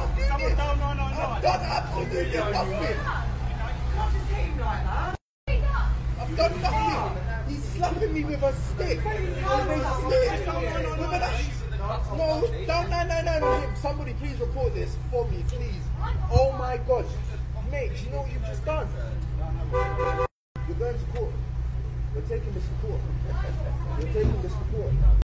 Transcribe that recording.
doing this? No. I've done absolutely nothing. I've done nothing. He's slapping me with a stick. No, him. Somebody please report this for me, please. Oh my God. Mate, do you know what you've just done? You're going to court. You're taking this to court. You're taking this to court.